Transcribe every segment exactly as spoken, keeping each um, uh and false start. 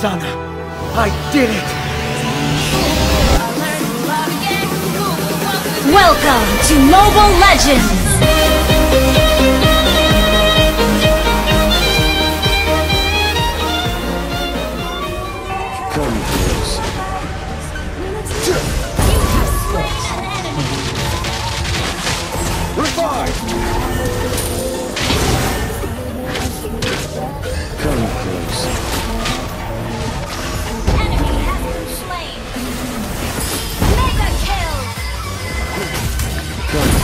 Sana. I did it! Welcome to Mobile Legends! Come close. You have slain an enemy! Revive! Come close. Enemy has been slain! Mega kill! Come.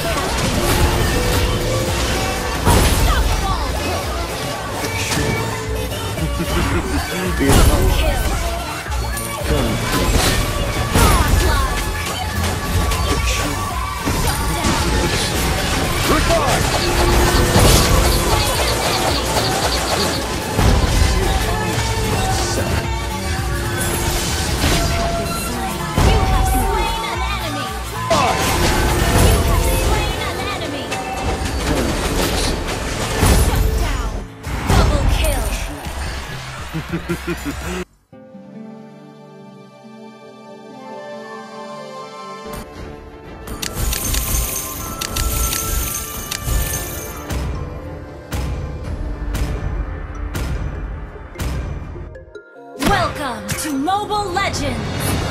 Double kill! Come close. Godlike! Revive! You have slain an enemy! You have slain an enemy! Shut down! Double kill! Welcome to Mobile Legends!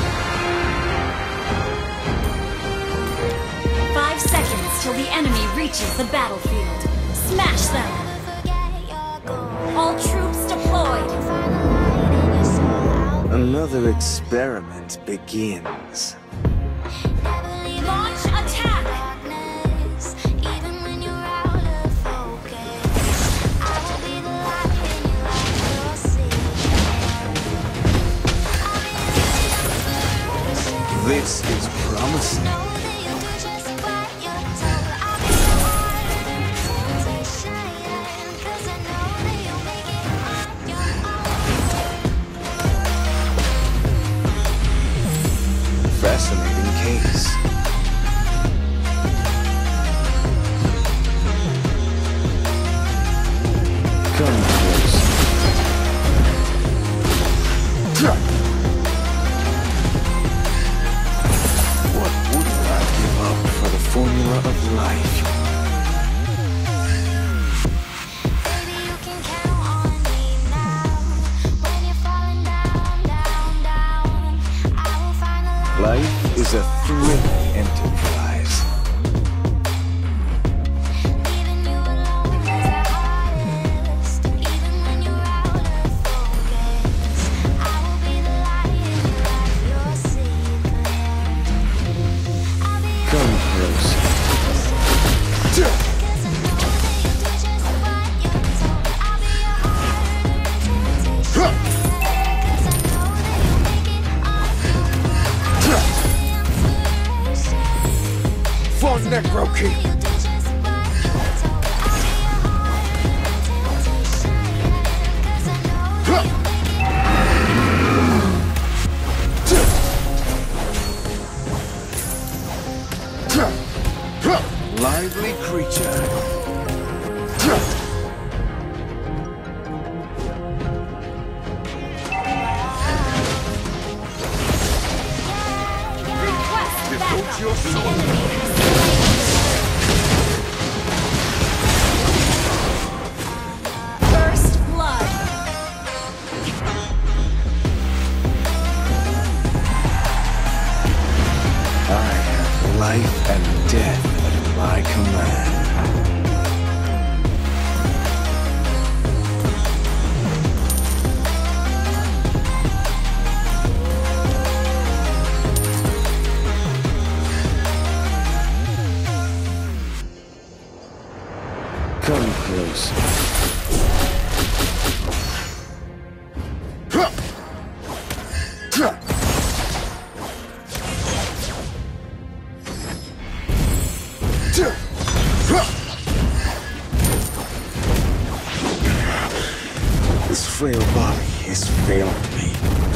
Five seconds till the enemy reaches the battlefield. Smash them! All troops deployed! Another experiment begins. Launch attack! This is promising. Fascinating case. Come close. What wouldn't I give up for the formula of life? Life is a thrilling enterprise. Come close. For Necro-King. Lively creature. Request Devote your soul. First blood! I have life and death at my command. Come close. This frail body is failing me.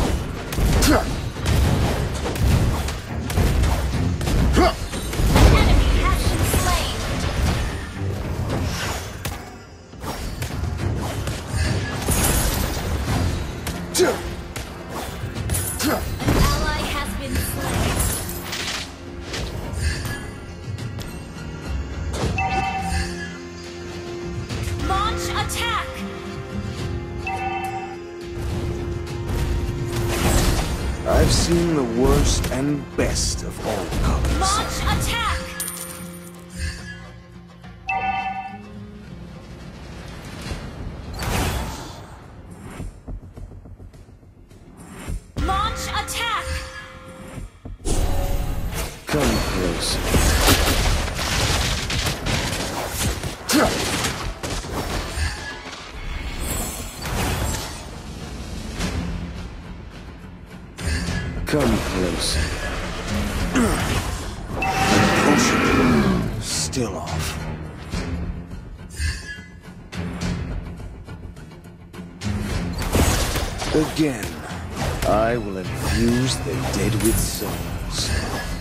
Enemy has been slain! Two. ally has been slain. Launch attack! I've seen the worst and best of all colors. Launch attack! Launch attack! Come close. Come close. Potion still off. Again, I will infuse the dead with souls.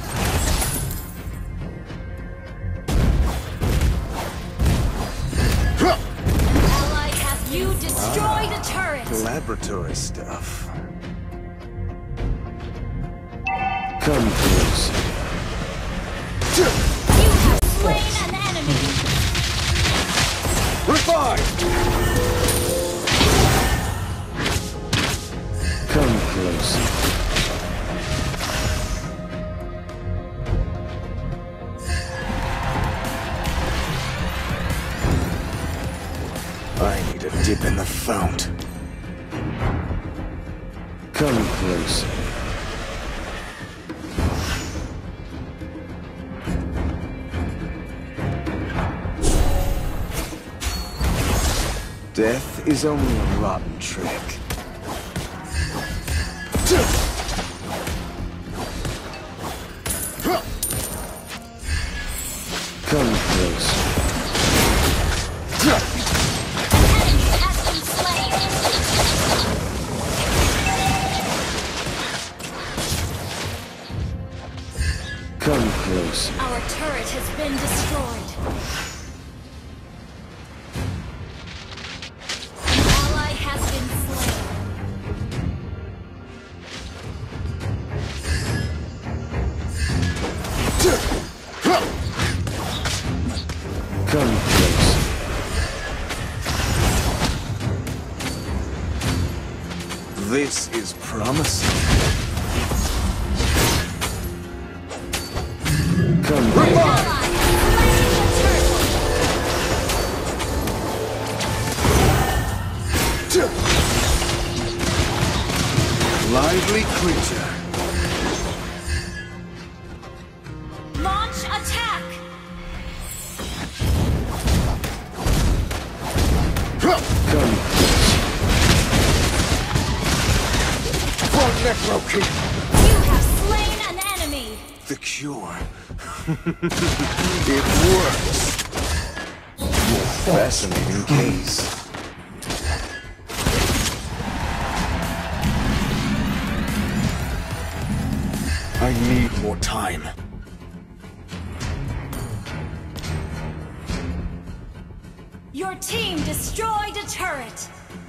Ally has you destroyed a turret. Laboratory stuff. Come close. You have slain an enemy. Revive! Come close. I need a dip in the fount. Come close. Death is only a rotten trick. Come close. Enemy has been slain. Come close. Our turret has been destroyed. Come close. This is promising. Come close. Lively creature. Launch attack! Come close. For necro-king. You have slain an enemy! The cure. It works. Fascinating case. I need more time. Your team destroyed a turret!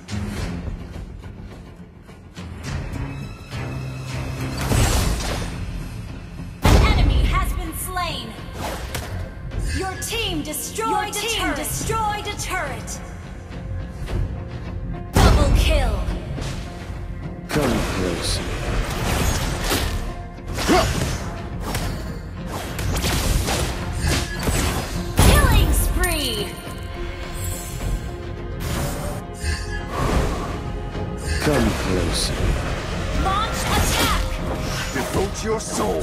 An enemy has been slain! Your team destroyed Your a team turret! destroyed a turret! Double kill! Come close. Killing spree! Come close. Launch attack! Devote your soul.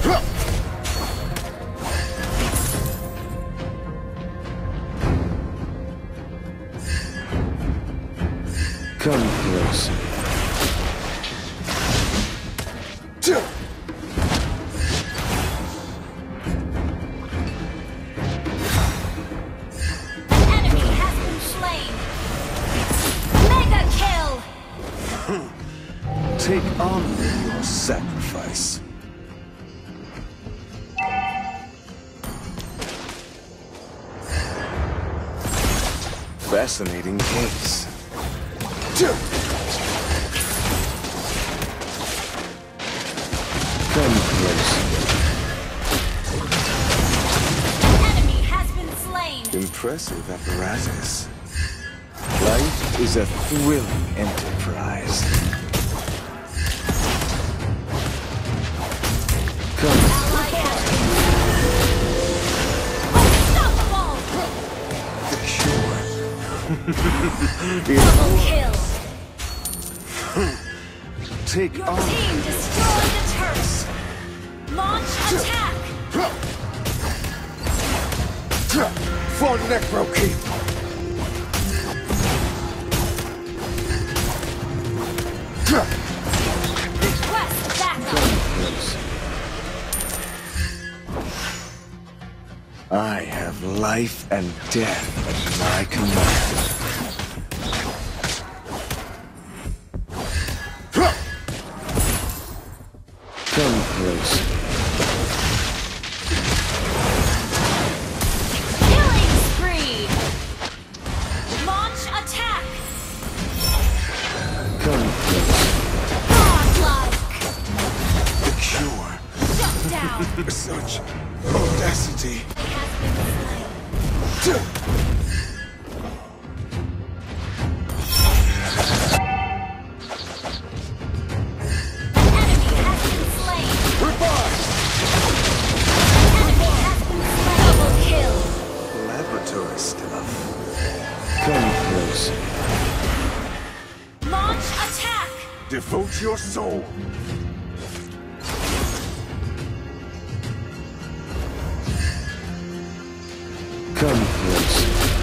Come close. Enemy has been slain! Mega kill! Take honor in your sacrifice. Fascinating case. Come close. Enemy has been slain. Impressive apparatus. Life is a thrilling enterprise. Come. Ally has been unstoppable. The cure. Double kill. Take Your on. team destroyed the turret. Launch attack. For Necro Keep. Request backup. I have life and death at my command. Come close. Killing spree. Launch attack. Come close. Godlike. The cure. Shut down. Such audacity. Has been slain. Enemy has been slain. Revive! Enemy has been slain. Double kill. Laboratory stuff. Come close. Launch attack. Devote your soul. Come close.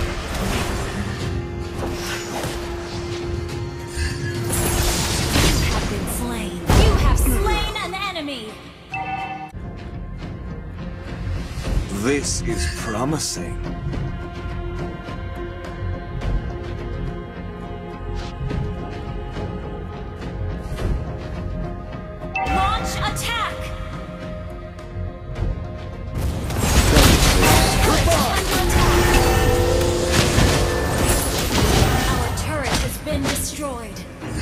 You have been slain. You have slain an enemy. This is promising. Launch attack. Come close. Under attack. Our turret has been destroyed.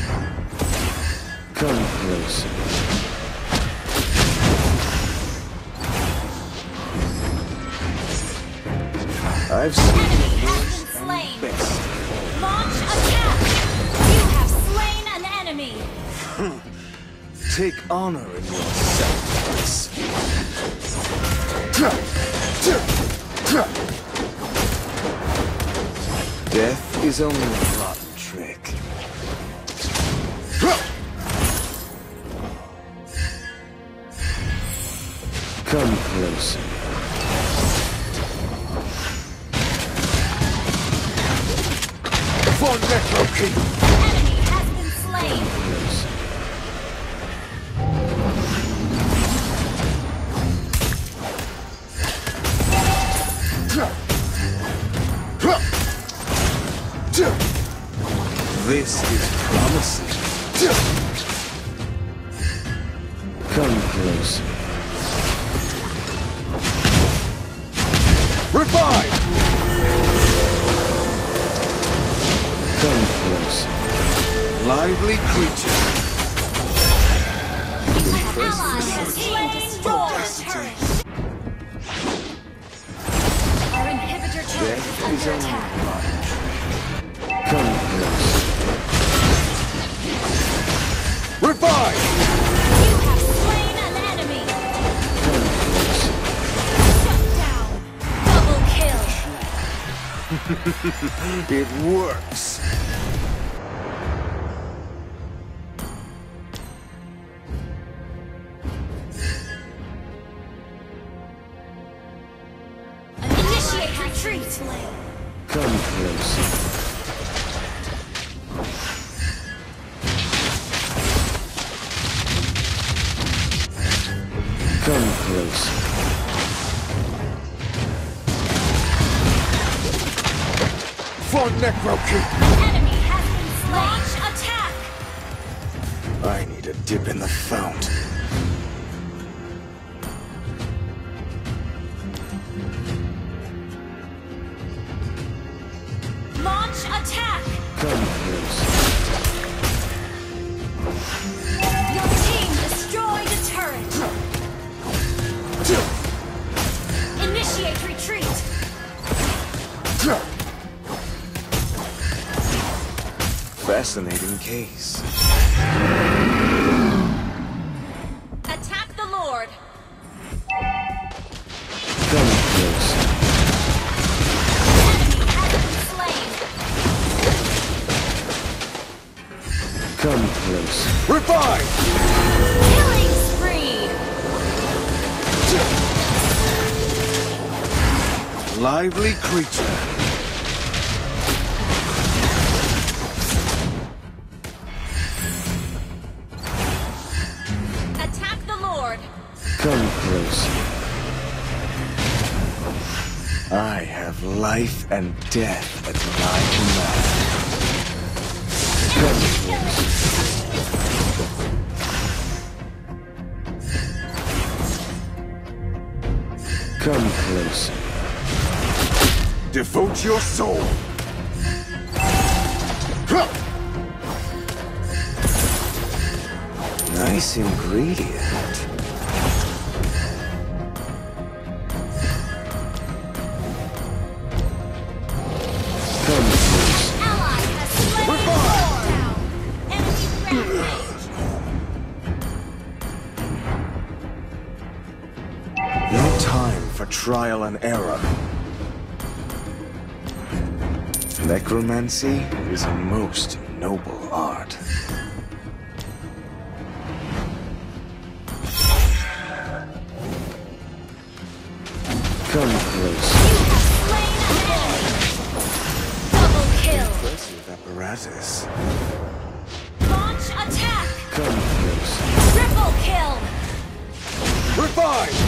Come close. I've seen Enemy the has worst been slain. and best. Launch attack. You have slain an enemy. Take honor in your sacrifice. Death is only a rotten trick. Come close. For Necro Keep. Enemy has been slain. Close. This is promising. Come close. Revive! Come close. Lively creature. An ally has slain destroyed turret. Our inhibitor turret is Death is under only attack. a rotten trick. Come close. Revive! You have slain an enemy. Come close. Shut down. Double kill. It works. Initiate retreat. Come close. Come close. For Necro Keep. Enemy has been slain. Launch attack. I need a dip in the fount. Launch attack. Come close. Your team destroyed a turret. fascinating case. Attack the Lord! Come close. Enemy has been slain! Come close. Revive! Killing spree! Lively creature. Attack the Lord! Come close. I have life and death at my command. Come close. Come close. Devote your soul. Nice ingredient. Come close. Ally has slain the Lord! Enemy rampage! No time for trial and error. Necromancy is a most noble art. Come close. You have slain an enemy! Double kill! Impressive apparatus. Launch attack! Come close. Triple kill! Revive!